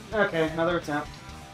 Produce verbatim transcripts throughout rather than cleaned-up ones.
Okay, another attempt.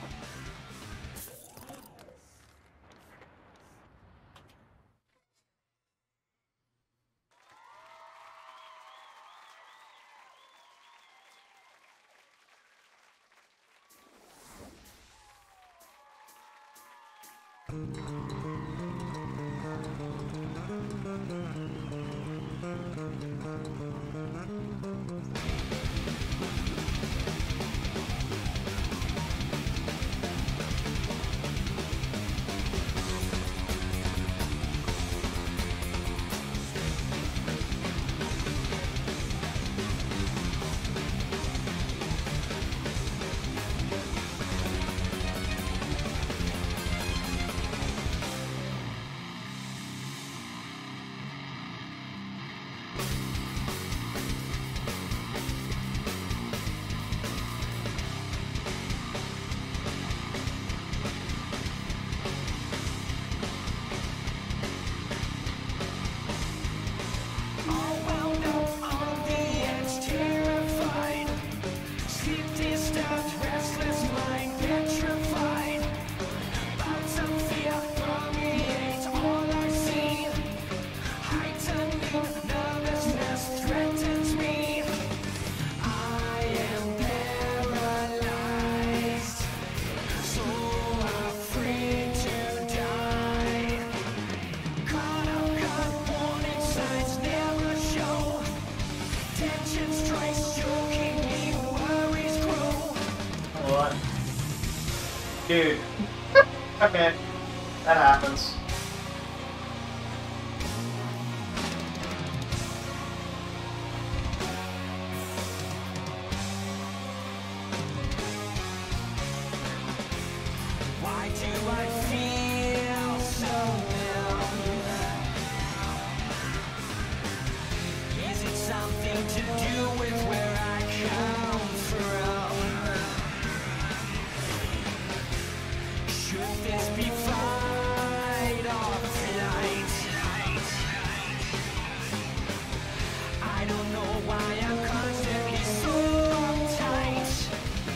What? Dude. Okay. That happens. Why do I feel so numb? Is it something to do with where I come from? Should this be fight or flight? I don't know why I'm constantly so uptight.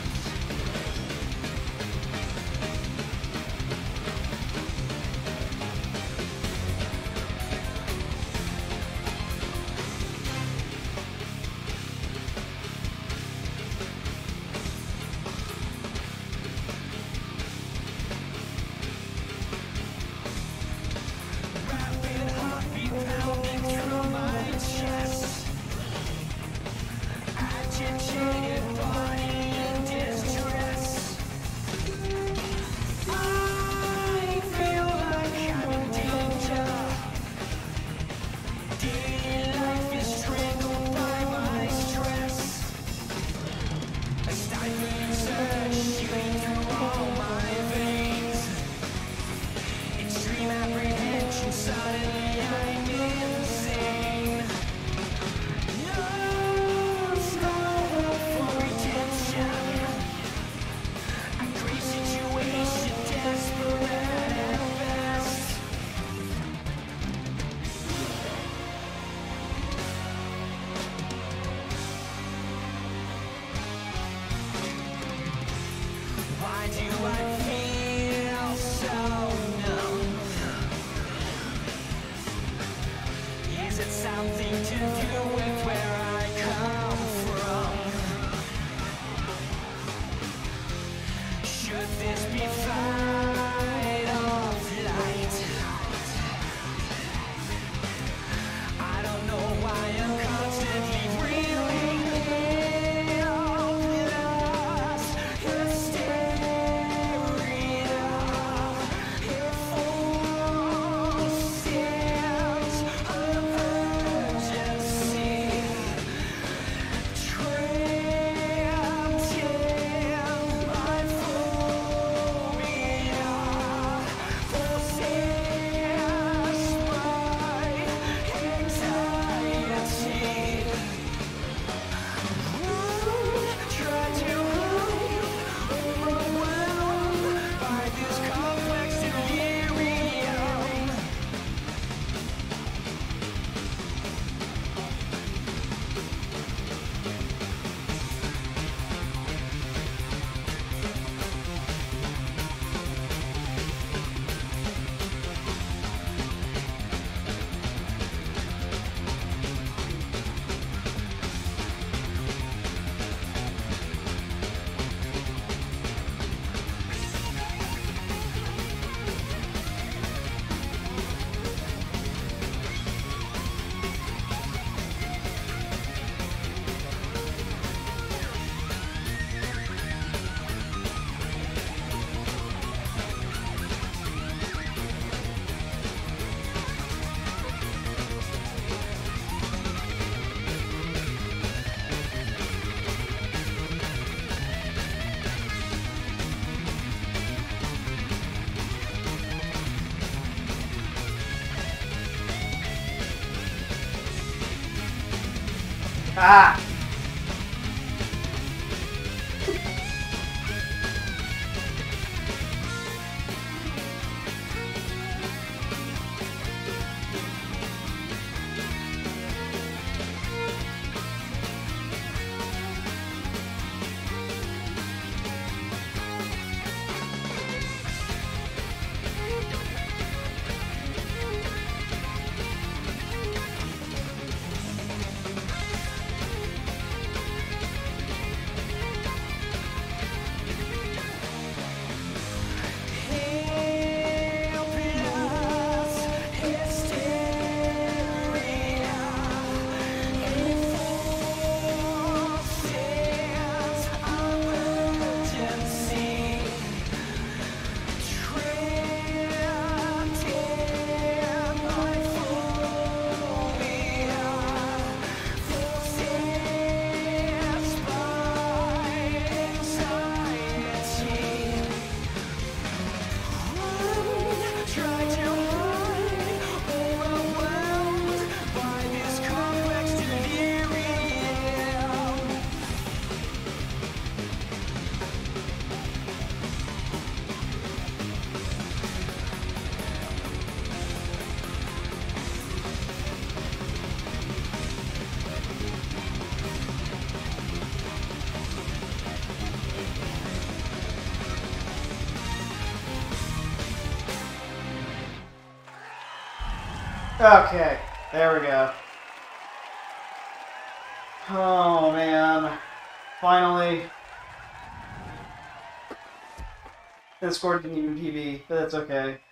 Rapid heartbeat pounding through my chest. Agitated body in distress. I feel like I'm in danger. Daily life is strangled by my stress. A stifling surge shooting through all my veins. Extreme apprehension, suddenly I'm insane. Lost all hope for redemption. A crazy situation, desperate at best. Why do I feel so numb? Ah! Okay, there we go. Oh man, finally. The score didn't even P B, but that's okay.